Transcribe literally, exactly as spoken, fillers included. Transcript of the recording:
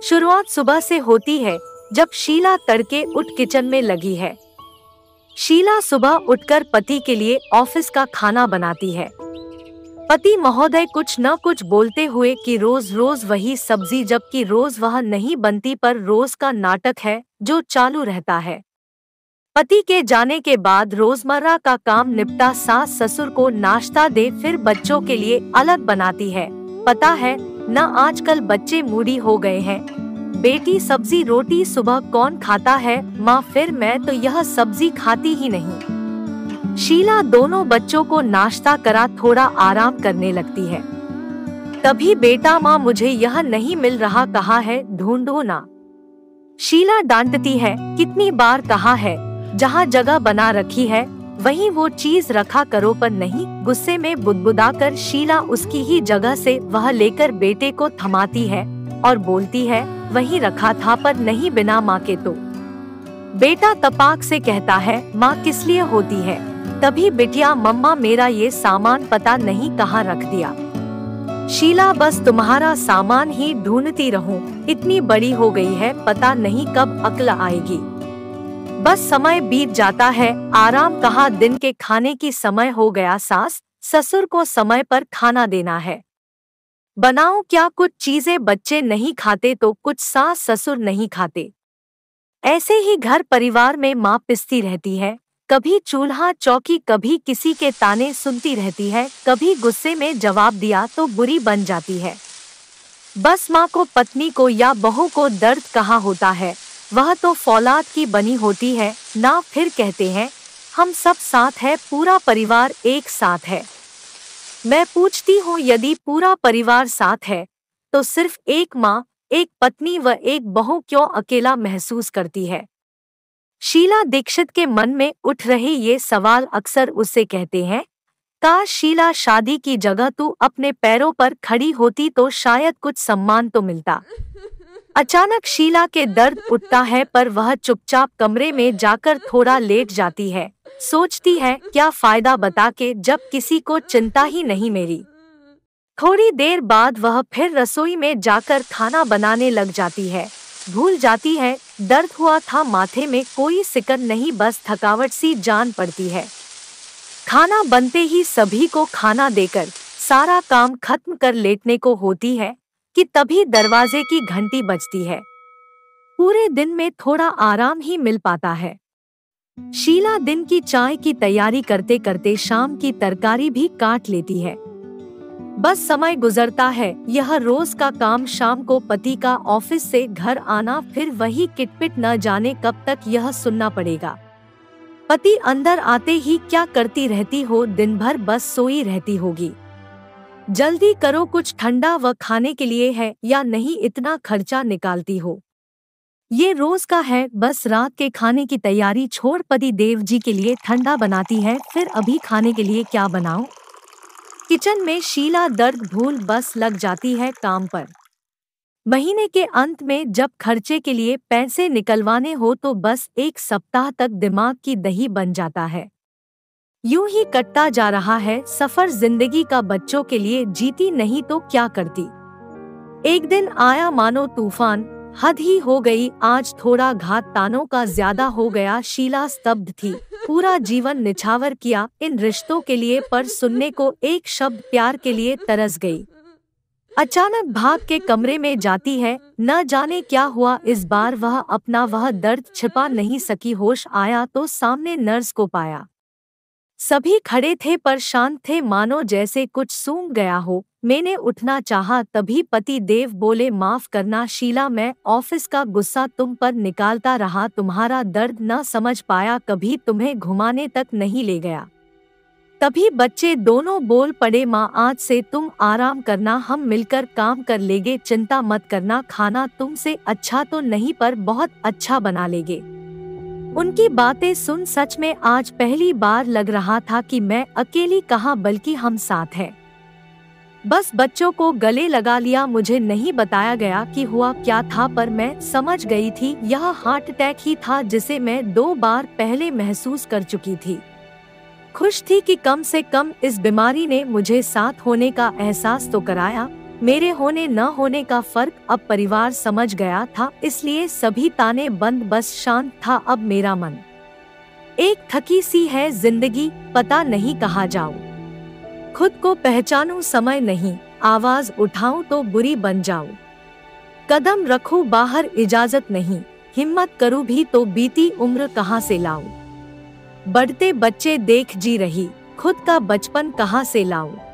शुरुआत सुबह से होती है, जब शीला तड़के उठ किचन में लगी है। शीला सुबह उठकर पति के लिए ऑफिस का खाना बनाती है। पति महोदय कुछ न कुछ बोलते हुए कि रोज रोज वही सब्जी, जबकि रोज वह नहीं बनती, पर रोज का नाटक है जो चालू रहता है। पति के जाने के बाद रोजमर्रा का काम निपटा सास ससुर को नाश्ता दे, फिर बच्चों के लिए अलग बनाती है। पता है न, आजकल बच्चे मूडी हो गए हैं। बेटी सब्जी रोटी सुबह कौन खाता है माँ, फिर मैं तो यह सब्जी खाती ही नहीं। शीला दोनों बच्चों को नाश्ता करा थोड़ा आराम करने लगती है। तभी बेटा, माँ मुझे यह नहीं मिल रहा, कहाँ है, ढूंढो ना। शीला डांटती है, कितनी बार कहा है, जहाँ जगह बना रखी है वहीं वो चीज रखा करो, पर नहीं। गुस्से में बुदबुदाकर शीला उसकी ही जगह से वह लेकर बेटे को थमाती है और बोलती है, वहीं रखा था, पर नहीं बिना माँ के। तो बेटा तपाक से कहता है, माँ किस लिए होती है। तभी बिटिया, मम्मा मेरा ये सामान पता नहीं कहाँ रख दिया। शीला, बस तुम्हारा सामान ही ढूंढती रहूं, इतनी बड़ी हो गई है, पता नहीं कब अक्ल आएगी। बस समय बीत जाता है, आराम कहाँ, दिन के खाने की समय हो गया। सास ससुर को समय पर खाना देना है। बनाऊं क्या, कुछ चीजें बच्चे नहीं खाते तो कुछ सास ससुर नहीं खाते। ऐसे ही घर परिवार में माँ पिसती रहती है, कभी चूल्हा चौकी, कभी किसी के ताने सुनती रहती है, कभी गुस्से में जवाब दिया तो बुरी बन जाती है। बस माँ को, पत्नी को या बहू को दर्द कहाँ होता है, वह तो फौलाद की बनी होती है ना। फिर कहते हैं, हम सब साथ है, पूरा परिवार एक साथ है। मैं पूछती हूँ, यदि पूरा परिवार साथ है तो सिर्फ एक माँ, एक पत्नी व एक बहू क्यों अकेला महसूस करती है। शीला दीक्षित के मन में उठ रहे ये सवाल अक्सर उससे कहते हैं, काश शीला शादी की जगह तू अपने पैरों पर खड़ी होती तो शायद कुछ सम्मान तो मिलता। अचानक शीला के दर्द उठता है, पर वह चुपचाप कमरे में जाकर थोड़ा लेट जाती है। सोचती है, क्या फायदा बता के, जब किसी को चिंता ही नहीं मेरी। थोड़ी देर बाद वह फिर रसोई में जाकर खाना बनाने लग जाती है। भूल जाती है दर्द हुआ था माथे में, कोई सिकन नहीं, बस थकावट सी जान पड़ती है। खाना बनते ही सभी को खाना देकर सारा काम खत्म कर लेटने को होती है कि तभी दरवाजे की घंटी बजती है। पूरे दिन में थोड़ा आराम ही मिल पाता है। शीला दिन की चाय की तैयारी करते करते शाम की तरकारी भी काट लेती है। बस समय गुजरता है, यह रोज का काम, शाम को पति का ऑफिस से घर आना, फिर वही किटपिट, न जाने कब तक यह सुनना पड़ेगा। पति अंदर आते ही, क्या करती रहती हो दिन भर, बस सोई रहती होगी। जल्दी करो, कुछ ठंडा व खाने के लिए है या नहीं, इतना खर्चा निकालती हो। ये रोज का है, बस रात के खाने की तैयारी छोड़ पति देव जी के लिए ठंडा बनाती है, फिर अभी खाने के लिए क्या बनाऊं। किचन में शीला दर्द भूल बस लग जाती है काम पर। महीने के अंत में जब खर्चे के लिए पैसे निकलवाने हो तो बस एक सप्ताह तक दिमाग की दही बन जाता है। यूं ही कटता जा रहा है सफर जिंदगी का, बच्चों के लिए जीती नहीं तो क्या करती। एक दिन आया मानो तूफान, हद ही हो गई, आज थोड़ा घात तानों का ज्यादा हो गया। शीला स्तब्ध थी, पूरा जीवन निछावर किया इन रिश्तों के लिए, पर सुनने को एक शब्द प्यार के लिए तरस गई। अचानक भाग के कमरे में जाती है, न जाने क्या हुआ इस बार, वह अपना वह दर्द छिपा नहीं सकी। होश आया तो सामने नर्स को पाया। सभी खड़े थे पर शांत थे, मानो जैसे कुछ सूंघ गया हो। मैंने उठना चाहा, तभी पति देव बोले, माफ करना शीला, मैं ऑफिस का गुस्सा तुम पर निकालता रहा, तुम्हारा दर्द न समझ पाया, कभी तुम्हें घुमाने तक नहीं ले गया। तभी बच्चे दोनों बोल पड़े, माँ आज से तुम आराम करना, हम मिलकर काम कर लेंगे, चिंता मत करना, खाना तुमसे अच्छा तो नहीं पर बहुत अच्छा बना लेंगे। उनकी बातें सुन सच में आज पहली बार लग रहा था कि मैं अकेली कहाँ, बल्कि हम साथ हैं। बस बच्चों को गले लगा लिया। मुझे नहीं बताया गया कि हुआ क्या था, पर मैं समझ गई थी यह हार्ट अटैक ही था जिसे मैं दो बार पहले महसूस कर चुकी थी। खुश थी कि कम से कम इस बीमारी ने मुझे साथ होने का एहसास तो कराया, मेरे होने न होने का फर्क अब परिवार समझ गया था, इसलिए सभी ताने बंद, बस शांत था अब मेरा मन। एक थकी सी है जिंदगी, पता नहीं कहाँ जाऊं। खुद को पहचानूं समय नहीं, आवाज उठाऊं तो बुरी बन जाऊं। कदम रखूं बाहर इजाजत नहीं, हिम्मत करूं भी तो बीती उम्र कहाँ से लाऊं। बढ़ते बच्चे देख जी रही, खुद का बचपन कहाँ से लाऊं।